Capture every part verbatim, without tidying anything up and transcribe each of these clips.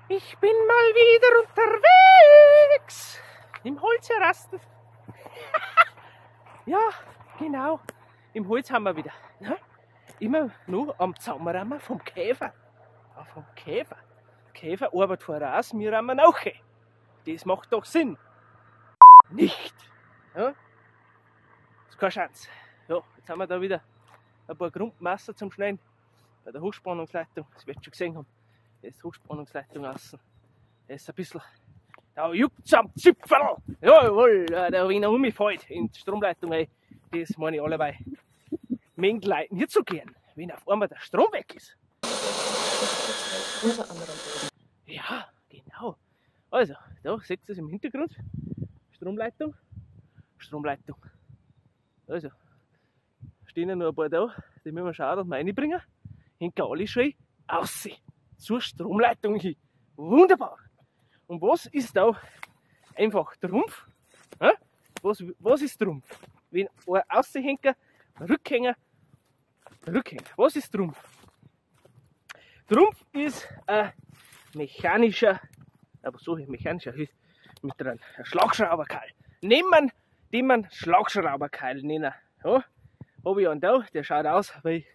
Ich bin mal wieder unterwegs im Holzrasten. Ja, genau, im Holz haben wir wieder. Ja? Immer nur am Zusammenrammen vom Käfer. Ja, vom Käfer. Käfer arbeitet voraus, wir rammen auch. Das macht doch Sinn. Nicht. Ja? Das ist keine Chance. Ja, jetzt haben wir da wieder ein paar Grundmassen zum Schneiden. Bei der Hochspannungsleitung, das werdet ihr schon gesehen haben. Da ist die Hochspannungsleitung außen. Da ist ein bisschen. Da juckt es am Zipfel. Jawohl, der Wiener umgefällt in die Stromleitung. Ey. Das meine ich allebei. Mengenleiten hier zu gehen, wenn auf einmal der Strom weg ist. Unter anderem. Ja, genau. Also, da seht ihr es im Hintergrund. Stromleitung. Stromleitung. Also, stehen ja noch ein paar da, die müssen wir schauen, dass wir reinbringen. Hinten alle schön aussehen. Zur Stromleitung hin. Wunderbar. Und was ist da einfach Trumpf? Ja? Was, was ist Trumpf? Wenn ein Außenhänger, Rückhänger, Rückhänger. Was ist Trumpf? Trumpf ist ein mechanischer, aber so ein mechanischer, mit einem Schlagschrauberkeil. Nehmen wir, den man Schlagschrauberkeil nennen. Ja? Habe ich einen da, der schaut aus wie.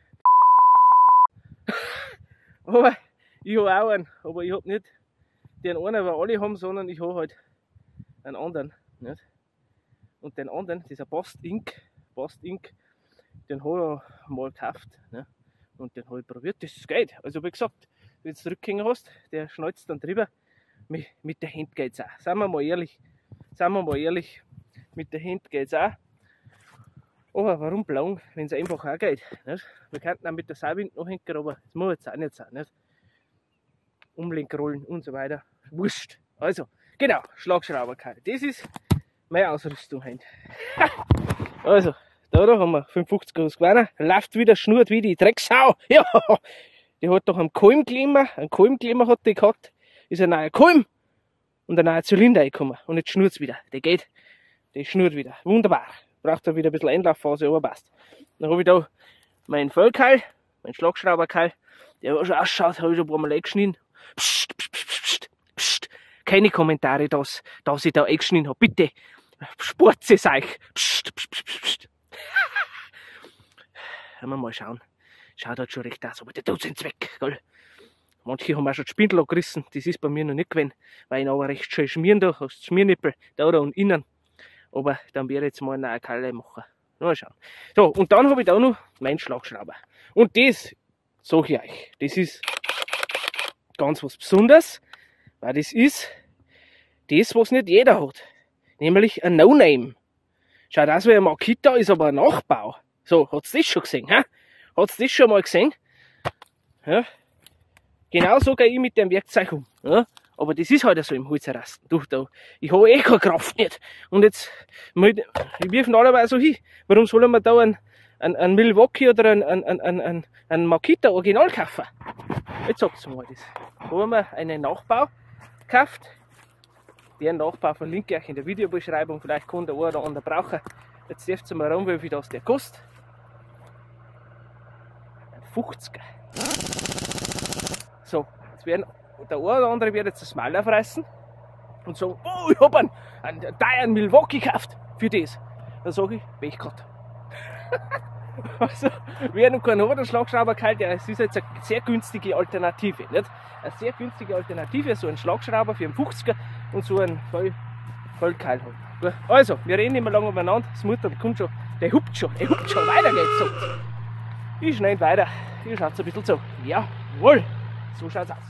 Aber ich habe auch einen, aber ich habe nicht den einen, weil alle haben, sondern ich habe halt einen anderen. Nicht? Und den anderen, dieser Bast Ink, Bast Ink, den habe ich mal gekauft. Ne? Und den habe ich probiert, das geht. Also wie gesagt, wenn du Rückhänger hast, der schnalzt dann drüber. Mit, mit der Hand geht es auch. Seien wir mal ehrlich. Seien wir mal ehrlich, mit der Hand geht es auch. Aber warum blank, wenn es einfach auch geht? Nicht? Wir könnten auch mit der Seilwind noch hängen, aber das muss jetzt auch nicht sein. Nicht? Umlenkrollen und so weiter. Wurscht. Also, genau, Schlagschrauberkeil. Das ist meine Ausrüstung. Also, da, da haben wir fünfundfünfzig Grad gewonnen. Läuft wieder, schnurrt wie die Drecksau. Ja, die hat doch einen Kolmklemmer. Einen Kolmklemmer hat die gehabt. Ist ein neuer Kolm und ein neuer Zylinder reingekommen. Und jetzt schnurrt es wieder. Der geht, der schnurrt wieder. Wunderbar. Braucht da wieder ein bisschen Einlaufphase, aber passt. Dann habe ich da meinen Vollkeil, meinen Schlagschrauberkeil, der auch schon ausschaut, habe ich schon ein paar Mal eingeschnitten. Psst, psst, psst, psst, psst. Keine Kommentare, dass, dass ich da eingeschnitten habe. Bitte, spart es euch. Psst, psst, psst, psst. Können wir mal schauen. Schaut halt schon recht aus, aber der tut es weg, gell? Manche haben auch schon die Spindel angerissen, das ist bei mir noch nicht gewesen, weil ich aber recht schön schmieren da, hast du Schmiernippel, da oder und innen. Aber dann werde ich jetzt mal eine Kalle machen. Mal schauen. So, und dann habe ich da noch meinen Schlagschrauber. Und das, sage ich euch, das ist ganz was Besonderes, weil das ist das, was nicht jeder hat. Nämlich ein No-Name. Schaut aus wie ein Makita, ist aber ein Nachbau. So, hat's das schon gesehen? Hä? Hat's das schon mal gesehen? Ja. Genau so gehe ich mit dem Werkzeug um. Ja? Aber das ist halt so im Holzrasten. Du, da, ich habe eh keine Kraft nicht. Und jetzt, ich wirf normalerweise so hin. Warum soll man da einen, einen, einen Milwaukee oder einen, einen, einen, einen, einen Makita Original kaufen? Jetzt sagt's mal das. Da haben wir einen Nachbau gekauft. Den Nachbau verlinke ich euch in der Videobeschreibung. Vielleicht kann der eine oder andere brauchen. Jetzt dürft ihr mal rum, wie viel das der kostet. Ein fünfziger. So, jetzt werden der eine oder andere wird jetzt das Maul aufreißen und sagen, oh, ich habe einen, einen teuren Milwaukee gekauft für das. Dann sage ich, Pech gehabt. Also, wer noch keinen hat, der Schlagschrauberkeil, das ist jetzt eine sehr günstige Alternative. Nicht? Eine sehr günstige Alternative, so ein Schlagschrauber für einen fünfziger und so ein Voll, Vollkeil. Also, wir reden nicht mehr lange umeinander, das Mutter kommt schon, der hupt schon, der hupt schon, weiter geht's so. Ich schneide weiter, ihr schaut ein bisschen so. Jawohl, so schaut's aus.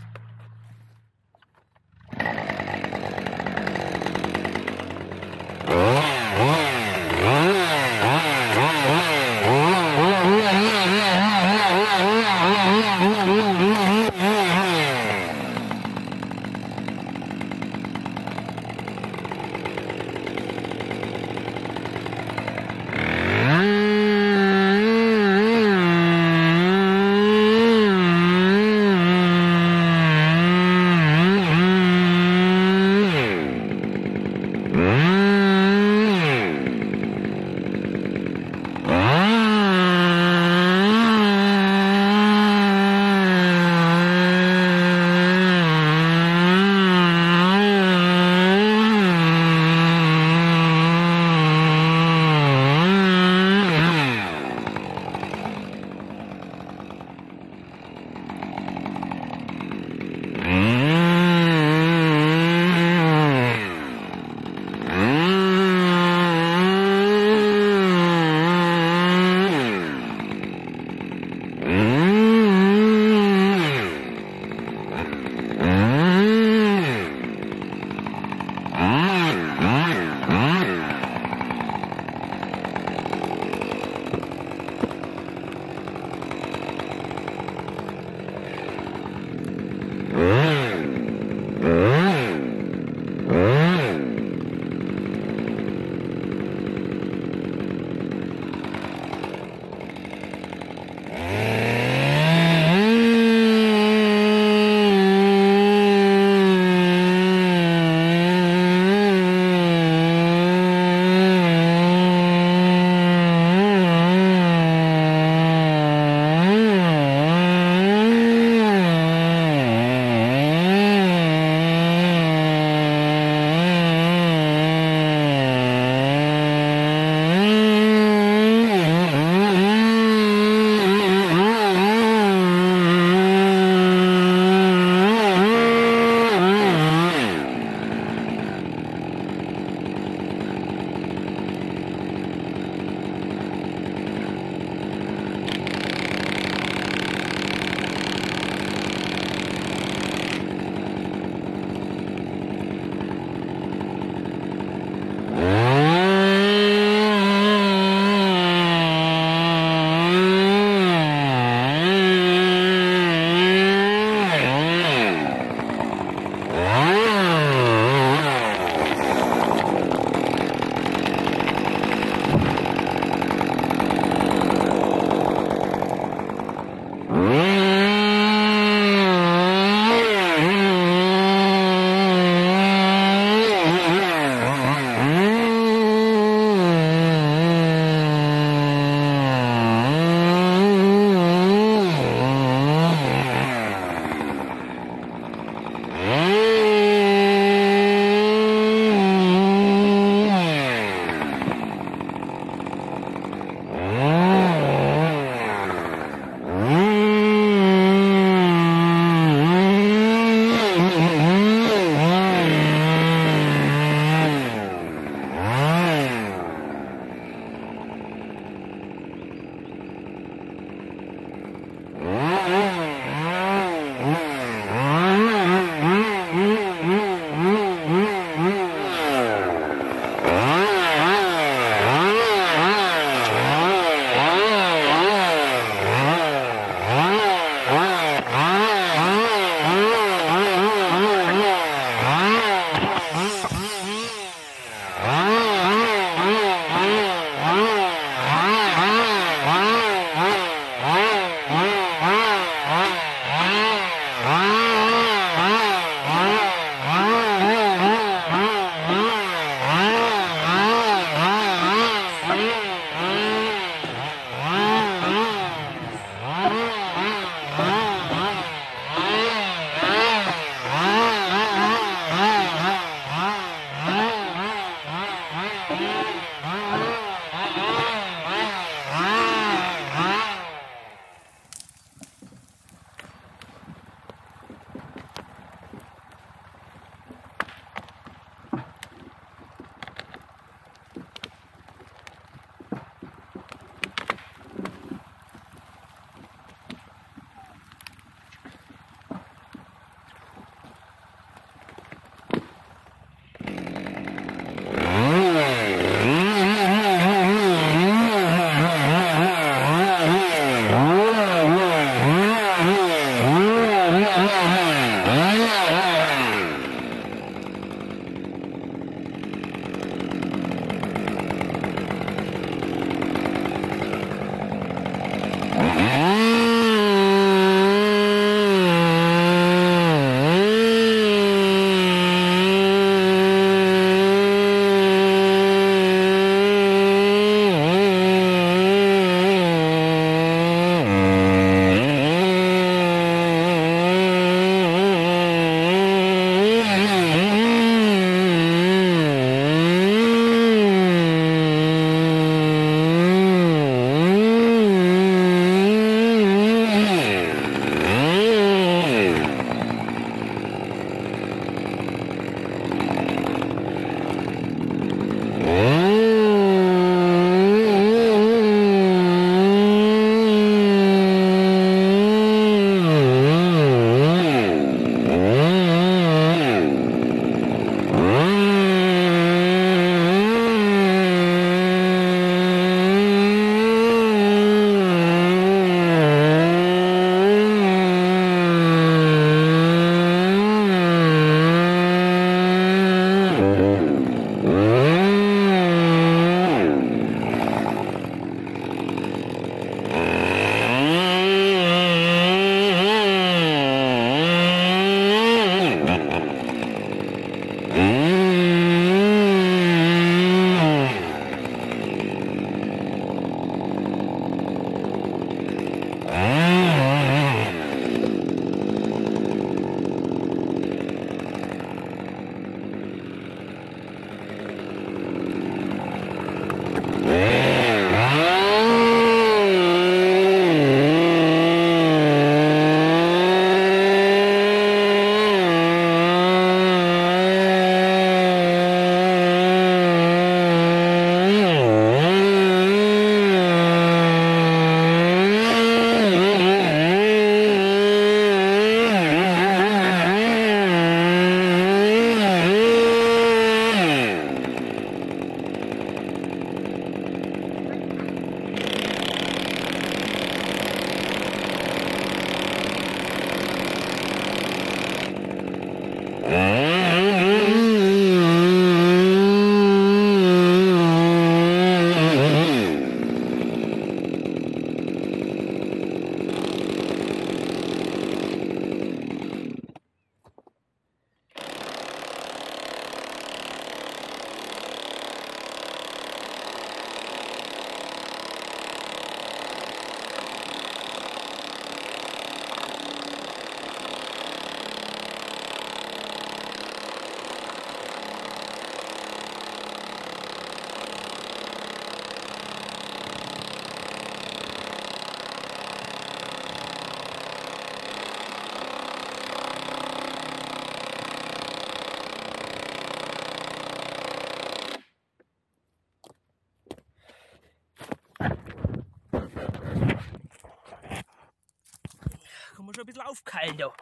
Schon ein bisschen aufkeilen da.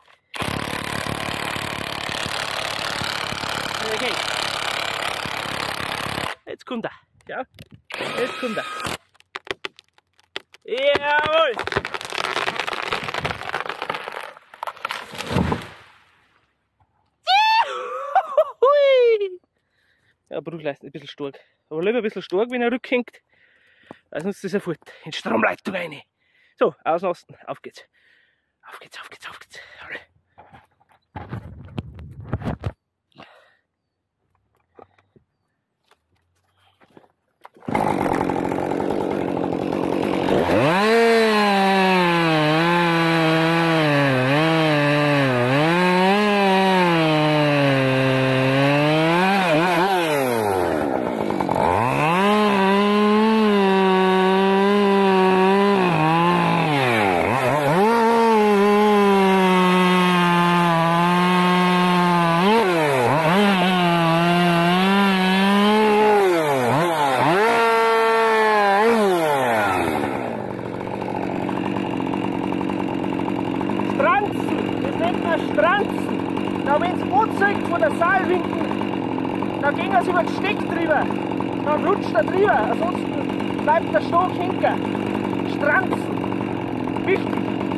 Okay. Jetzt kommt er. Ja. Jetzt kommt er. Jawohl! Ja, Bruchleisten ein bisschen stark. Aber lieber ein bisschen stark, wenn er rückhängt. Weil sonst ist er fort in die Stromleitung rein. So, auslassen. Auf geht's. Auf geht's, auf geht's, auf geht's. nennt man Stranzen. Da wenn es anzeigt von der Saal hinten, da gehen sie über den Steck drüber. Dann rutscht er drüber, ansonsten bleibt der Stock hängen. Stranzen. Wichtig.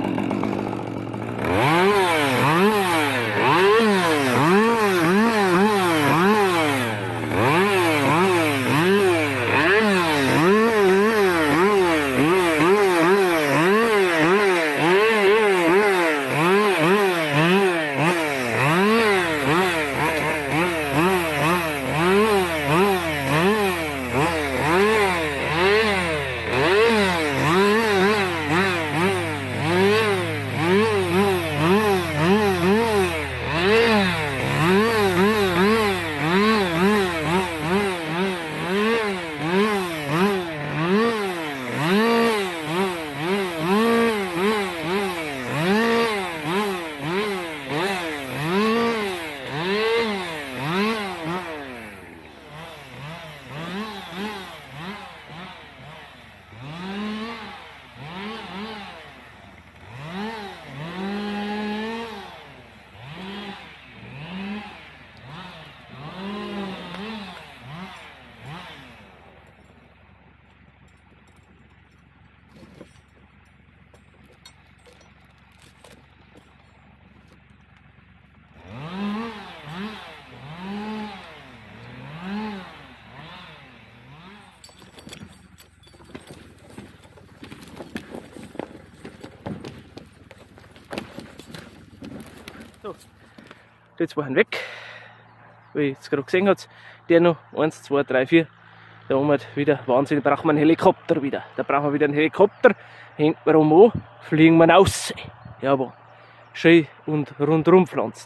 So, die zwei sind weg, wie ihr jetzt gerade gesehen habt. Der noch eins, zwei, drei, vier. Da haben wir wieder Wahnsinn, da brauchen wir einen Helikopter wieder. Da brauchen wir wieder einen Helikopter. Hinten rum an, fliegen wir raus. Jawohl. Schön und rundherum pflanzt.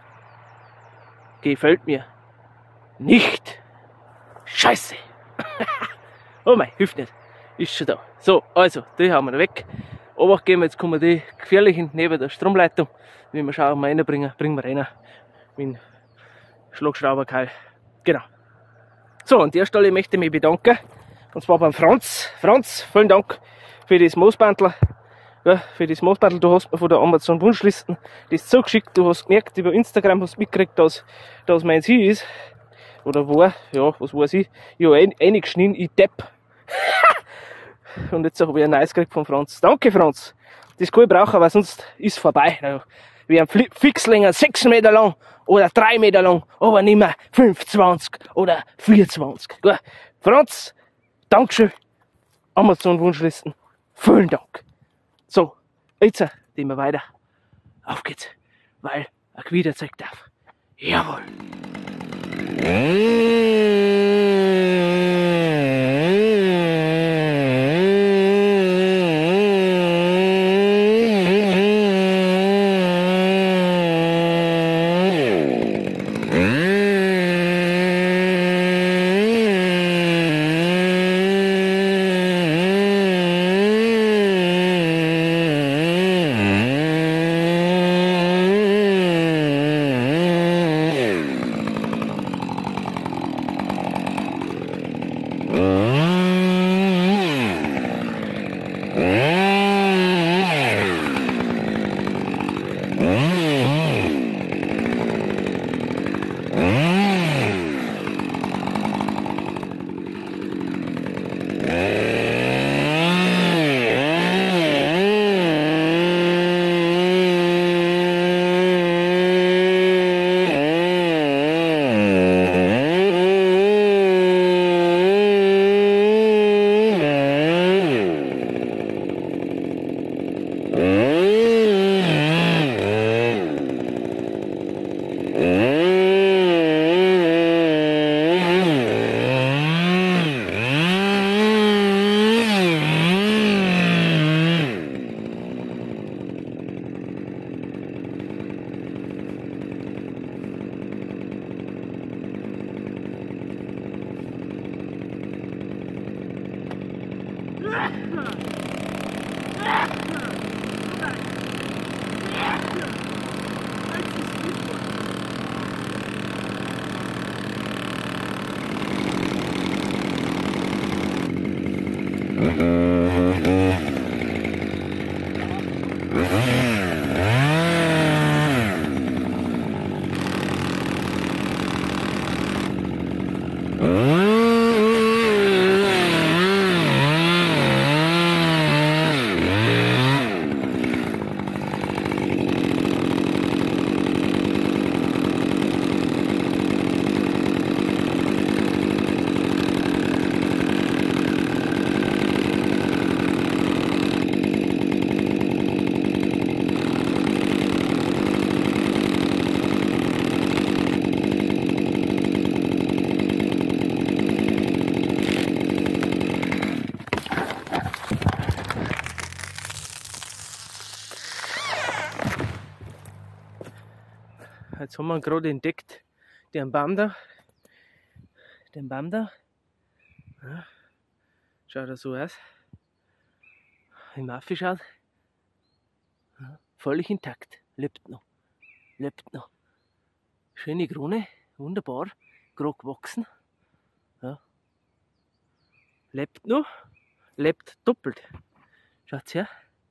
Gefällt mir nicht. Scheiße. Oh mein, hilft nicht. Ist schon da. So, also, die haben wir weg. Aber gehen wir, jetzt kommen die gefährlichen neben der Stromleitung. Wenn wir schauen, mal reinbringen, bringen wir rein. Mit dem Schlagschrauberkeil. Genau. So, an der Stelle möchte ich mich bedanken. Und zwar beim Franz. Franz, vielen Dank für das Moosbandel. Ja, für das Moosbandel. Du hast mir von der Amazon Wunschlisten das zugeschickt. Du hast gemerkt, über Instagram hast du mitgekriegt, dass, dass mein Sie ist. Oder war, ja, was weiß ich. Ja, ein, eingeschnitten, ich depp. Und jetzt habe ich ein neues gekriegt von Franz. Danke, Franz. Das kann ich brauchen, weil sonst ist es vorbei. Ja, wir haben fix länger sechs Meter lang oder drei Meter lang, aber nicht mehr fünfundzwanzig oder vierundzwanzig. Gut. Franz, Dankeschön. Amazon Wunschlisten. Vielen Dank. So, jetzt gehen wir weiter. Auf geht's, weil ein Gewitter zeigt auf. Jawohl. jetzt haben wir gerade entdeckt, den Baum da. Den Baum da. Ja, schaut er so aus. Im Affe schaut. Ja, völlig intakt. Lebt noch. Lebt noch. Schöne Krone. Wunderbar. Gerade gewachsen. Ja. Lebt noch. Lebt doppelt. Schaut's her.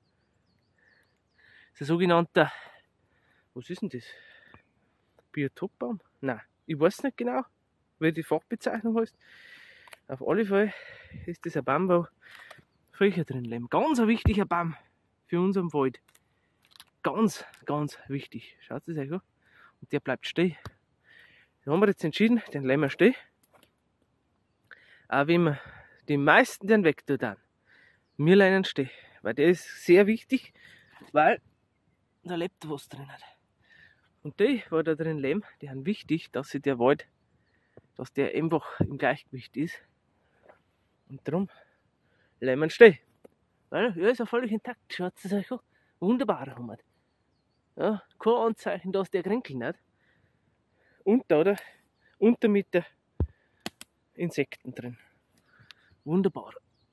Das ist ein sogenannter, was ist denn das? Biotopbaum? Nein, ich weiß nicht genau, wie die Fachbezeichnung heißt. Auf alle Fälle ist das ein Baum, wo Viecher drin leben. Ganz ein wichtiger Baum für unseren Wald. Ganz, ganz wichtig. Schaut es euch an. Und der bleibt stehen. Da haben wir jetzt entschieden, den lassen wir stehen. Auch wenn wir die meisten den weg tun, dann. Wir lassen ihn stehen. Weil der ist sehr wichtig, weil da lebt was drin. Und die, die da drin leben, die haben wichtig, dass sich der Wald, dass der einfach im Gleichgewicht ist. Und darum lassen wir ihn stehen. Weil er ist ja völlig intakt. Schaut es euch an. Wunderbar haben wir. Ja, kein Anzeichen, dass der kränkelt nicht. Und da, da unter mit der Insekten drin. Wunderbar.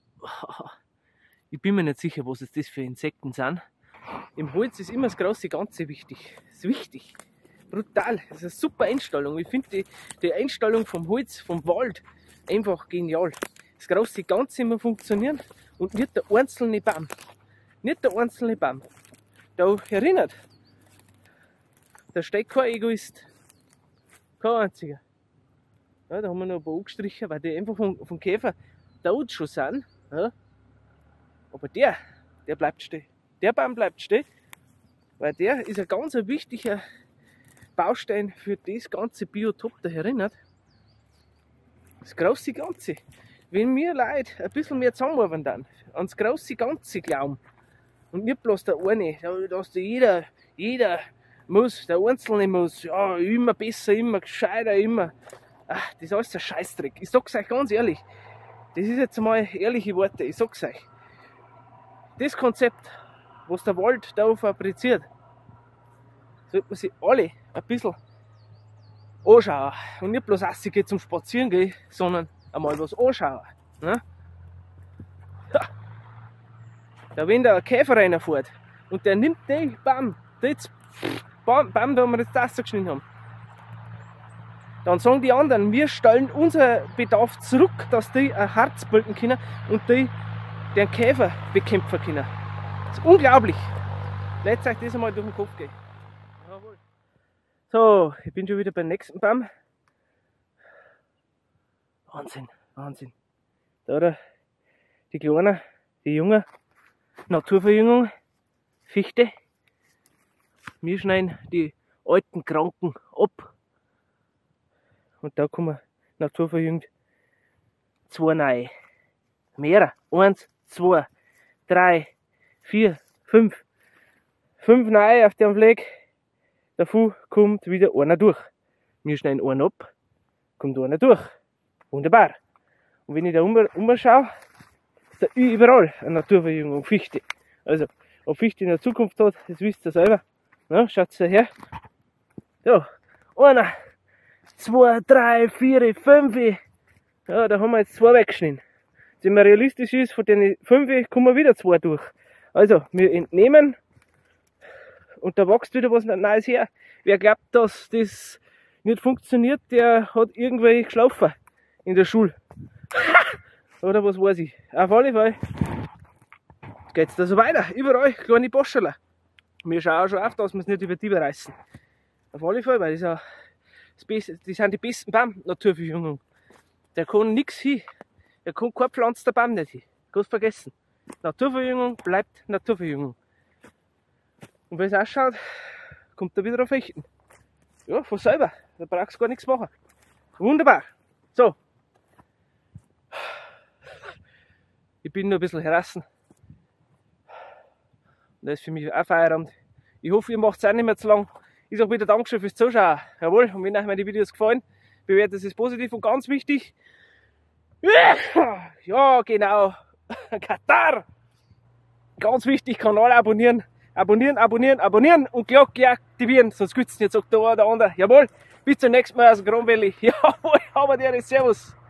Ich bin mir nicht sicher, was jetzt das für Insekten sind. Im Holz ist immer das große Ganze wichtig. Das ist wichtig. Brutal. Das ist eine super Einstellung. Ich finde die, die Einstellung vom Holz, vom Wald einfach genial. Das große Ganze immer funktionieren und nicht der einzelne Baum. Nicht der einzelne Baum. Da erinnert, da steht kein Egoist. Kein einziger. Ja, da haben wir noch ein paar angestrichen, weil die einfach vom, vom Käfer tot schon sind. Ja. Aber der, der bleibt stehen. Der Baum bleibt stehen, weil der ist ein ganz wichtiger Baustein für das ganze Biotop da erinnert. Das große Ganze. Wenn wir Leute ein bisschen mehr zusammenarbeiten dann, ans große Ganze glauben und nicht bloß der eine, dass jeder, jeder muss, der Einzelne muss, ja, immer besser, immer gescheiter, immer. Ach, das ist alles ein Scheißdreck. Ich sag's euch ganz ehrlich. Das ist jetzt mal ehrliche Worte, ich sag's euch. Das Konzept, was der Wald da fabriziert, sollte man sich alle ein bisschen anschauen. Und nicht bloß rausgehen zum Spazieren gehen, sondern einmal was anschauen. Ne? Ja. Da wenn da ein Käfer reinfährt und der nimmt den Baum, den Baum, Baum, da wir jetzt das geschnitten haben, dann sagen die anderen, wir stellen unseren Bedarf zurück, dass die ein Harz bilden können und die den Käfer bekämpfen können. Das ist unglaublich. Lasst euch das einmal durch den Kopf gehen. Jawohl. So, ich bin schon wieder beim nächsten Baum. Wahnsinn, Wahnsinn. Da da die Kleinen, die Jungen, Naturverjüngung, Fichte. Wir schneiden die alten Kranken ab. Und da kommen naturverjüngt zwei neue. Mehrere. Eins, zwei, drei, vier, fünf. Fünf neue auf dem Fleck. Davon kommt wieder einer durch. Wir schneiden einen ab, kommt einer durch. Wunderbar. Und wenn ich da umschaue, ist da überall eine Naturverjüngung, Fichte. Also, ob Fichte in der Zukunft hat, das wisst ihr selber. Ja, schaut da her. So, einer, zwei, drei, vier, fünf. Ja, da haben wir jetzt zwei weggeschnitten. Wenn man realistisch ist, von den fünf kommen wieder zwei durch. Also, wir entnehmen und da wächst wieder was Neues her. Wer glaubt, dass das nicht funktioniert, der hat irgendwie geschlafen in der Schule. Oder was weiß ich. Auf alle Fälle geht es da so weiter. Überall kleine Boscherler. Wir schauen schon auf, dass wir es nicht über die reißen. Auf alle Fälle, weil das, ja das, Beste, das sind die besten Baum, Naturverjüngung. Der kann nichts hin. Der kann kein Pflanz der Baum nicht hin. Kannst vergessen. Naturverjüngung bleibt Naturverjüngung. Und wenn es ausschaut, kommt er wieder auf Echten. Ja, von selber. Da brauchst du gar nichts machen. Wunderbar. So. Ich bin nur ein bisschen herassen. Und das ist für mich auch Feierabend. Ich hoffe, ihr macht es auch nicht mehr zu lang. Ich sage wieder Dankeschön fürs Zuschauen. Jawohl, und wenn euch meine Videos gefallen, bewertet es positiv und ganz wichtig. Ja, genau. Katar. Ganz wichtig, Kanal abonnieren, Abonnieren, abonnieren, abonnieren und Glocke aktivieren, sonst gibt's jetzt auch da oder andere. Jawohl, bis zum nächsten Mal aus Gromwelli. Jawohl, haben wir dir, servus.